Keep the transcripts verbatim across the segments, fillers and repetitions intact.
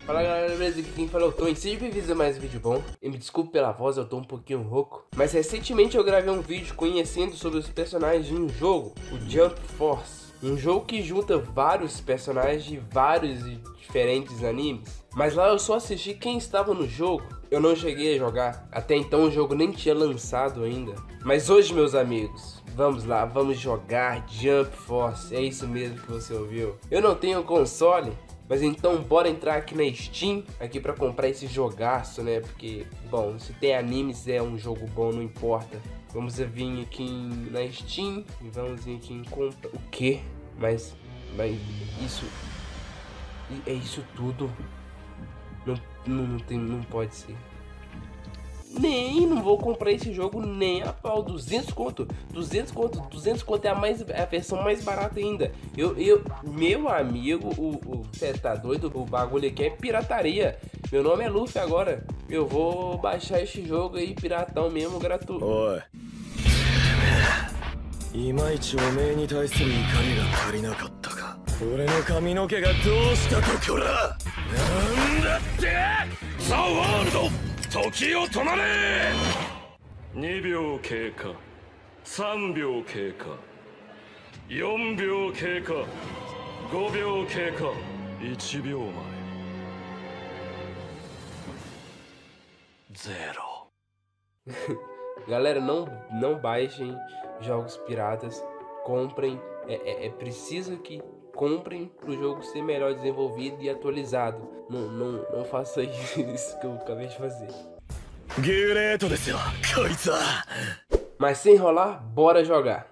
Fala galera, beleza? Aqui quem fala é o Tom e sejam bem-vindos a mais um vídeo bom. E me desculpe pela voz, eu tô um pouquinho rouco. Mas recentemente eu gravei um vídeo conhecendo sobre os personagens de um jogo, o Jump Force. Um jogo que junta vários personagens de vários e diferentes animes. Mas lá eu só assisti quem estava no jogo, eu não cheguei a jogar. Até então o jogo nem tinha lançado ainda. Mas hoje, meus amigos, vamos lá, vamos jogar Jump Force. É isso mesmo que você ouviu. Eu não tenho console, mas então bora entrar aqui na Steam, aqui pra comprar esse jogaço, né? Porque, bom, se tem animes é um jogo bom, não importa. Vamos vir aqui em, na Steam e vamos vir aqui em compra. O quê? Mas, mas isso, é isso tudo? Não, não, não, tem, não pode ser. Nem, não vou comprar esse jogo nem a pau. duzentos conto, duzentos conto, duzentos conto é a, mais, é a versão mais barata ainda. Eu, eu, meu amigo, o, você tá doido? O bagulho aqui é pirataria. Meu nome é Luffy agora. Eu vou baixar esse jogo aí, piratão mesmo, gratuito. Oi. いまいちおめえに対する怒りが足りなかったか。俺の髪の毛がどうしたとこら。なんだって。ザ・ワールド。時を止まれ。にびょう経過、さんびょう経過、よんびょう経過、ごびょう経過、いちびょうまえ。ゼロ。Galera, não, não baixem jogos piratas, comprem, é, é, é preciso que comprem para o jogo ser melhor desenvolvido e atualizado. Não, não, não faça isso que eu acabei de fazer. Mas sem enrolar, bora jogar.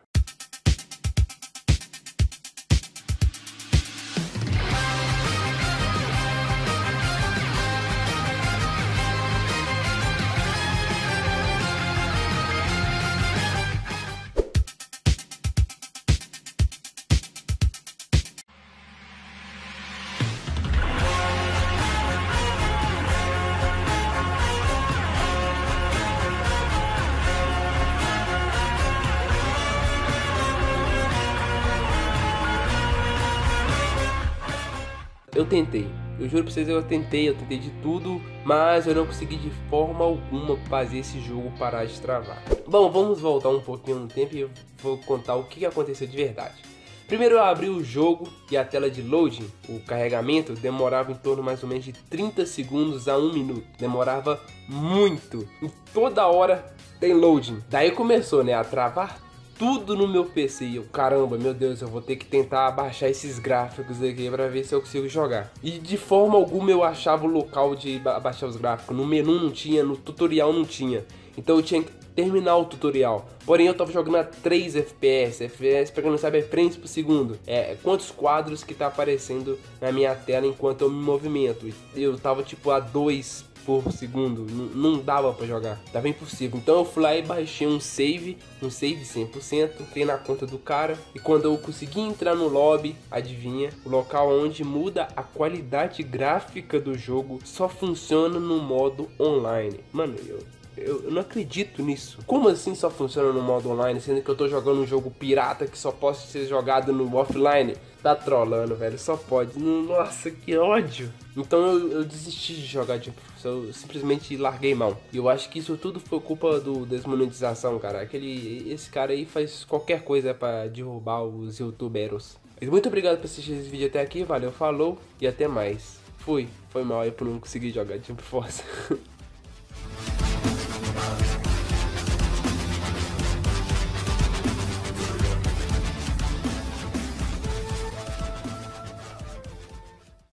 Eu tentei, eu juro pra vocês, eu tentei, eu tentei de tudo, mas eu não consegui de forma alguma fazer esse jogo parar de travar. Bom, vamos voltar um pouquinho no tempo e eu vou contar o que aconteceu de verdade. Primeiro eu abri o jogo e a tela de loading, o carregamento, demorava em torno mais ou menos de trinta segundos a um minuto. Demorava muito, e toda hora tem loading. Daí começou, né, a travar tudo no meu P C. E eu, caramba, meu Deus, eu vou ter que tentar abaixar esses gráficos aqui pra ver se eu consigo jogar. E de forma alguma eu achava o local de abaixar os gráficos. No menu não tinha, no tutorial não tinha. Então eu tinha que terminar o tutorial. Porém eu tava jogando a três F P S. F P S, pra quem não sabe, é frames por segundo. É quantos quadros que tá aparecendo na minha tela enquanto eu me movimento. Eu tava tipo a dois por segundo, não, não dava pra jogar, tava impossível. Então eu fui lá e baixei um save, um save cem por cento, entrei na conta do cara, e quando eu consegui entrar no lobby, adivinha, o local onde muda a qualidade gráfica do jogo só funciona no modo online. Mano, eu Eu, eu não acredito nisso. Como assim só funciona no modo online, sendo que eu tô jogando um jogo pirata que só pode ser jogado no offline? Tá trolando, velho, só pode. Nossa, que ódio. Então eu, eu desisti de jogar, tipo, eu simplesmente larguei mão. E eu acho que isso tudo foi culpa do desmonetização, cara. Aquele, esse cara aí faz qualquer coisa pra derrubar os youtubers. Mas muito obrigado por assistir esse vídeo até aqui, valeu, falou e até mais. Fui, foi mal aí por não conseguir jogar Jump Force.